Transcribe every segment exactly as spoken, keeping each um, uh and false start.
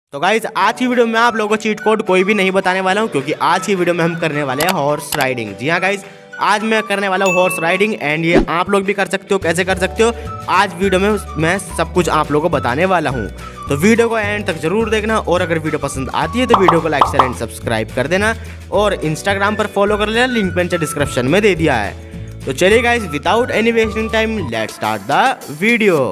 तो गाइज आज की वीडियो में आप लोगों को चीट कोड कोई भी नहीं बताने वाला हूं, क्योंकि आज की वीडियो में हम करने वाले हैं हॉर्स राइडिंग। जी हाँ गाइज, आज मैं करने वाला हूँ हॉर्स राइडिंग एंड ये आप लोग भी कर सकते हो। कैसे कर सकते हो आज वीडियो में मैं सब कुछ आप लोगों को बताने वाला हूँ, तो वीडियो को एंड तक जरूर देखना। और अगर वीडियो पसंद आती है तो वीडियो को लाइक शेयर एंड सब्सक्राइब कर देना और इंस्टाग्राम पर फॉलो कर लेना, लिंक मैंने डिस्क्रिप्शन में दे दिया है। तो चलिए guys, without any wasting time let's start the video.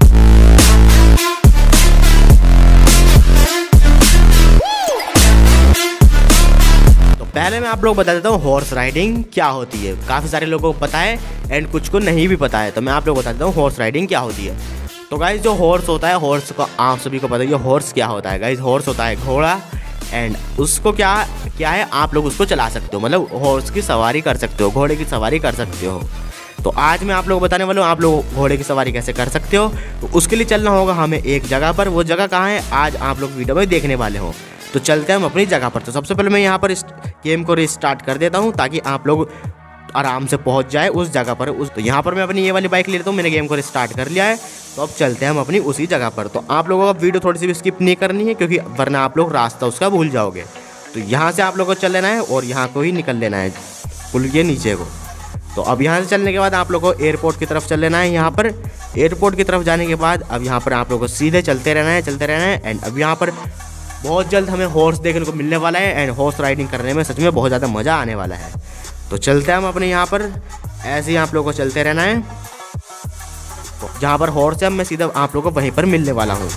पहले मैं आप लोग बता देता हूँ हॉर्स राइडिंग क्या होती है। काफ़ी सारे लोगों को पता है एंड कुछ को नहीं भी पता है, तो मैं आप लोग बता देता हूँ हॉर्स राइडिंग क्या होती है। तो गाइज जो हॉर्स होता है, हॉर्स को आप सभी को पता है हॉर्स क्या होता है। गाइज हॉर्स होता है घोड़ा एंड उसको क्या क्या है आप लोग उसको चला सकते हो, मतलब हॉर्स की सवारी कर सकते हो, घोड़े की सवारी कर सकते हो। तो आज मैं आप लोग बताने वाला हूँ आप लोग घोड़े की सवारी कैसे कर सकते हो। तो उसके लिए चलना होगा हमें एक जगह पर। वो जगह कहाँ है आज आप लोग वीडियो में देखने वाले हो। तो चलते हैं हम अपनी जगह पर। तो सबसे पहले मैं यहाँ पर इस गेम को रिस्टार्ट कर देता हूँ ताकि आप लोग आराम से पहुँच जाए उस जगह पर। उस तो यहाँ पर मैं अपनी ये वाली बाइक ले लेता हूँ, मैंने गेम को रिस्टार्ट कर लिया है। तो अब चलते हैं हम अपनी उसी जगह पर। तो आप लोगों को वीडियो थोड़ी सी भी स्किप नहीं करनी है, क्योंकि वरना आप लोग रास्ता उसका भूल जाओगे। तो यहाँ से आप लोगों को चल लेना है और यहाँ को ही निकल लेना है पुल के नीचे को। तो अब यहाँ से चलने के बाद आप लोगों को एयरपोर्ट की तरफ चल लेना है। यहाँ पर एयरपोर्ट की तरफ जाने के बाद अब यहाँ पर आप लोगों को सीधे चलते रहना है चलते रहना है एंड अब यहाँ पर बहुत जल्द हमें हॉर्स देखने को मिलने वाला है एंड हॉर्स राइडिंग करने में सच में बहुत ज़्यादा मज़ा आने वाला है। तो चलते हैं हम अपने यहाँ पर, ऐसे ही आप लोगों को चलते रहना है। जहाँ पर हॉर्स है मैं सीधा आप लोगों को वहीं पर मिलने वाला हूँ।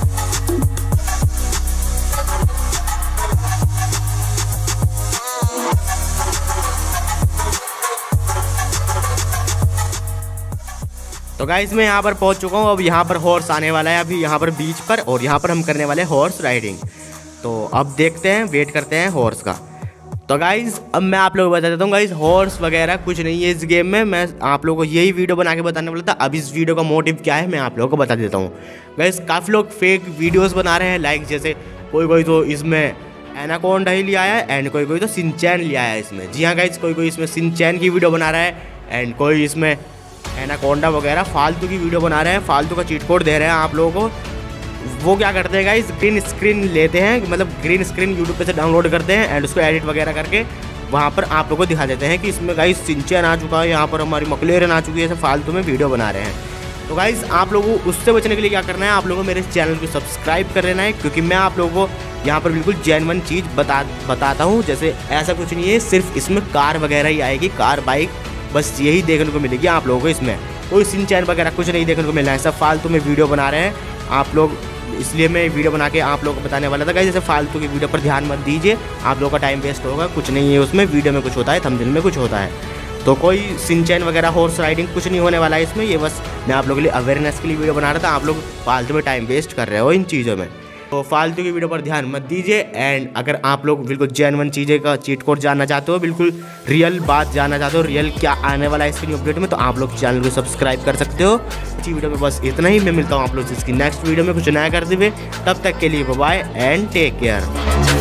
तो गाइस मैं यहाँ पर पहुँच चुका हूँ। अब यहाँ पर हॉर्स आने वाला है अभी यहाँ पर बीच पर, और यहाँ पर हम करने वाले हॉर्स राइडिंग। तो अब देखते हैं, वेट करते हैं हॉर्स का। तो गाइस अब मैं आप लोगों को बता देता हूँ गाइस, हॉर्स वगैरह कुछ नहीं है इस गेम में। मैं आप लोगों को यही वीडियो बना के बताने वाला था। अब इस वीडियो का मोटिव क्या है मैं आप लोगों को बता देता हूँ। गाइस काफ़ी लोग फेक वीडियोस बना रहे हैं, लाइक जैसे कोई कोई तो इसमें एनाकोंडा ही लिया है एंड कोई कोई तो सिंचैन लिया है इसमें। जी हाँ गाइस, कोई कोई इसमें सिंचैन की वीडियो बना रहा है एंड कोई इसमें एनाकोंडा वगैरह फालतू की वीडियो बना रहे हैं, फालतू का चीट कोड दे रहे हैं आप लोगों को। वो क्या करते हैं गाइस, ग्रीन स्क्रीन लेते हैं, मतलब ग्रीन स्क्रीन यूट्यूब पे से डाउनलोड करते हैं एंड उसको एडिट वगैरह करके वहाँ पर आप लोगों को दिखा देते हैं कि इसमें गाइस सिंचैन आ चुका है, यहाँ पर हमारी मकलेरन आ चुकी है। ऐसे फालतू में वीडियो बना रहे हैं। तो गाइस आप लोगों को उससे बचने के लिए क्या करना है, आप लोगों को मेरे चैनल को सब्सक्राइब कर लेना है, क्योंकि मैं आप लोगों को यहाँ पर बिल्कुल जेन्युइन चीज़ बता बताता हूँ। जैसे ऐसा कुछ नहीं है, सिर्फ इसमें कार वगैरह ही आएगी, कार बाइक बस यही देखने को मिलेगी आप लोगों को। इसमें कोई सिंचैन वगैरह कुछ नहीं देखने को मिलना है, सब फालतू में वीडियो बना रहे हैं आप लोग। इसलिए मैं वीडियो बना के आप लोगों को बताने वाला था गाइस, जैसे फालतू की वीडियो पर ध्यान मत दीजिए, आप लोगों का टाइम वेस्ट होगा। कुछ नहीं है उसमें, वीडियो में कुछ होता है, थंबनेल में कुछ होता है। तो कोई सिंचैन वगैरह हॉर्स राइडिंग कुछ नहीं होने वाला है इसमें। ये बस मैं आप लोगों के लिए अवेयरनेस के लिए वीडियो बना रहा था। आप लोग फालतू में टाइम वेस्ट कर रहे हो इन चीज़ों में, तो फालतू की वीडियो पर ध्यान मत दीजिए। एंड अगर आप लोग बिल्कुल जेन्युइन चीज़ें का चीट कोड जानना चाहते हो, बिल्कुल रियल बात जानना चाहते हो, रियल क्या आने वाला है इसके न्यू अपडेट में, तो आप लोग चैनल को सब्सक्राइब कर सकते हो। इसी वीडियो में बस इतना ही। मैं मिलता हूँ आप लोग इसकी नेक्स्ट वीडियो में कुछ नया करते हुए। तब तक के लिए bye bye and take care.